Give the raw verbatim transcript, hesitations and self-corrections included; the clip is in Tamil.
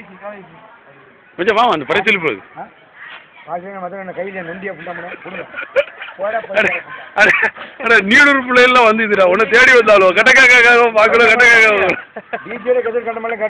கொஞ்சம் வா அந்த பரிசீல் போகுது நீடூர் பிள்ளைலாம் வந்து இதுடா உன்னை தேடி வந்தாலும் கட்டக்காக்காக பார்க்கணும் கட்டக்காக